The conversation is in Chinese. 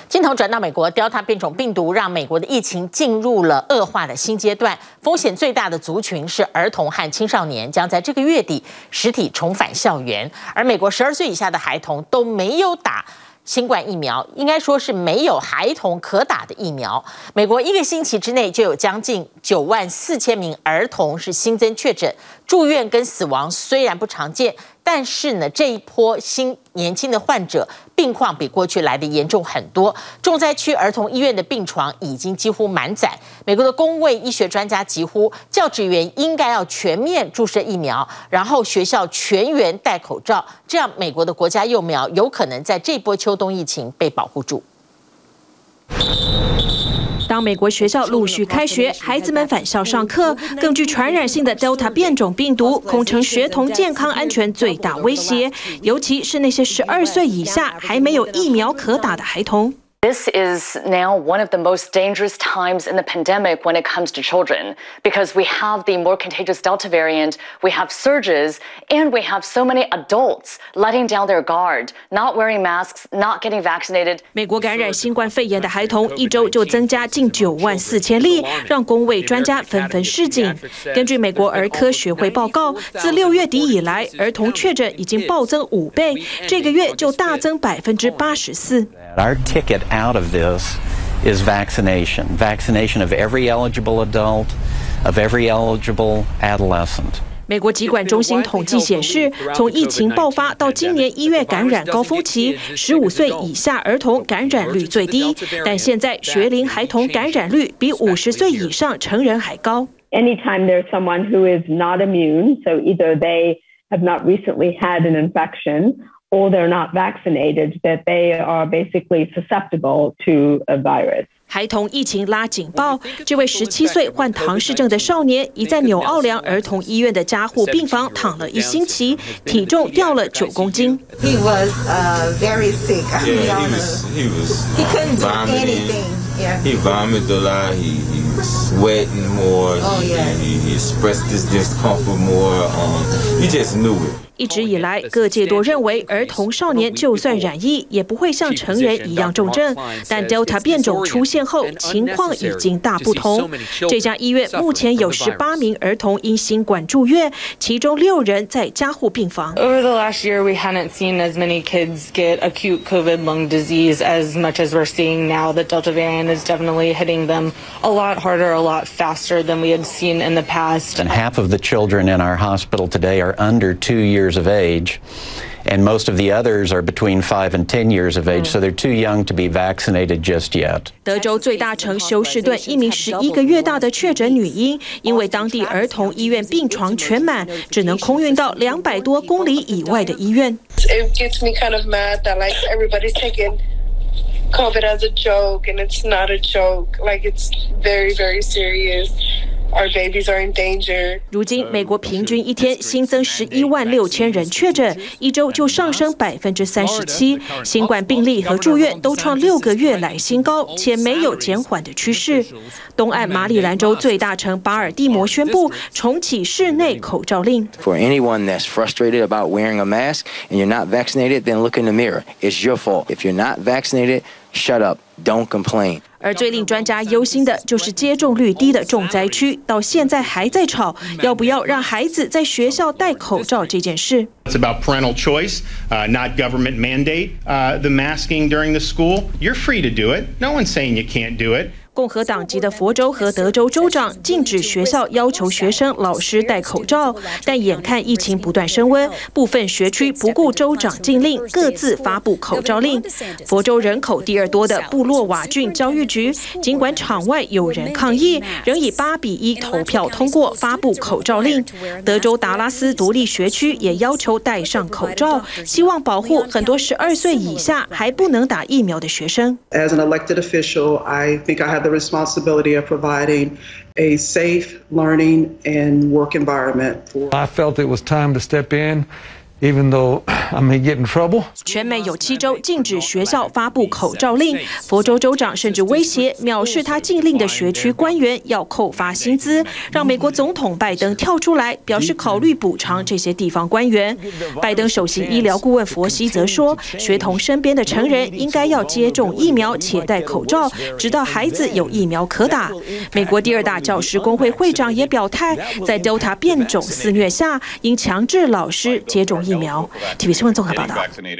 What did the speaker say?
镜头转到美国 ，Delta 变种病毒让美国的疫情进入了恶化的新阶段，风险最大的族群是儿童和青少年，将在这个月底实体重返校园。而美国12岁以下的孩童都没有打新冠疫苗，应该说是没有孩童可打的疫苗。美国1个星期之内就有将近94000名儿童是新增确诊，住院跟死亡虽然不常见，但是呢，这一波年轻的患者病况比过去来的严重很多。重灾区儿童医院的病床已经几乎满载。美国的公卫医学专家疾呼，教职员应该要全面注射疫苗，然后学校全员戴口罩，这样美国的国家幼苗有可能在这波秋冬疫情被保护住。 当美国学校陆续开学，孩子们返校上课，更具传染性的 Delta 变种病毒恐成学童健康安全最大威胁，尤其是那些12岁以下还没有疫苗可打的孩童。 This is now one of the most dangerous times in the pandemic when it comes to children, because we have the more contagious Delta variant, we have surges, and we have so many adults letting down their guard, not wearing masks, not getting vaccinated. 美国感染新冠肺炎的孩童1周就增加近94000例，让公卫专家纷纷示警。根据美国儿科学会报告，自6月底以来，儿童确诊已经暴增5倍，这个月就大增84%。 Our ticket out of this is vaccination. Vaccination of every eligible adult, of every eligible adolescent. 美国疾管中心统计显示，从疫情爆发到今年1月感染高峰期，15岁以下儿童感染率最低，但现在学龄孩童感染率比50岁以上成人还高。 Anytime there's someone who is not immune, so either they have not recently had an infection, or they're not vaccinated, that they are basically susceptible to a virus. 孩童疫情拉警报，这位17岁患唐氏症的少年，已在纽奥良儿童医院的加护病房躺了1星期，体重掉了9公斤。 He was very sick. He couldn't do anything. Yeah. He vomited a lot. He sweating more. Oh yeah. He expressed his discomfort more. You just knew it. 一直以来，各界都认为儿童少年就算染疫，也不会像成人一样重症。但 Delta 变种出现后，情况已经大不同。这家医院目前有18名儿童因新冠住院，其中6人在加护病房。 Over the last year, we hadn't seen as many kids get acute COVID lung disease as much as we're seeing now. The Delta variant is definitely hitting them a lot harder, a lot faster than we had seen in the past. And half of the children in our hospital today are under 2 years of age, and most of the others are between 5 and 10 years of age, so they're too young to be vaccinated just yet. 德州最大城休斯顿一名11个月大的确诊女婴，因为当地儿童医院病床全满，只能空运到200多公里以外的医院。 It gets me kind of mad that like everybody's taking COVID as a joke, and it's not a joke. Like it's very, very serious. Our babies are in danger. 如今，美国平均一天新增116000人确诊，一周就上升37%，新冠病例和住院都创6个月来新高，且没有减缓的趋势。东岸马里兰州最大城巴尔的摩宣布重启室内口罩令。 For anyone that's frustrated about wearing a mask and you're not vaccinated, then look in the mirror. It's your fault. If you're not vaccinated, shut up. Don't complain. 而最令专家忧心的就是接种率低的重灾区，到现在还在吵要不要让孩子在学校戴口罩这件事。 It's about parental choice, not government mandate. The masking during the school, you're free to do it. No one's saying you can't do it. 共和党籍的佛州和德州州长禁止学校要求学生、老师戴口罩，但眼看疫情不断升温，部分学区不顾州长禁令，各自发布口罩令。佛州人口第2多的布洛瓦郡教育局，尽管场外有人抗议，仍以8-1投票通过发布口罩令。德州达拉斯独立学区也要求戴上口罩，希望保护很多12岁以下还不能打疫苗的学生。 As an elected official, I think I have the responsibility of providing a safe learning and work environment. I felt it was time to step in even though I may get in trouble. 全美有7州禁止学校发布口罩令，佛州州长甚至威胁藐视他禁令的学区官员要扣发薪资，让美国总统拜登跳出来表示考虑补偿这些地方官员。拜登首席医疗顾问佛西则说，学童身边的成人应该要接种疫苗且戴口罩，直到孩子有疫苗可打。美国第2大教师工会会长也表态，在 Delta 变种肆虐下，应强制老师接种疫苗。TV 新闻综合报道。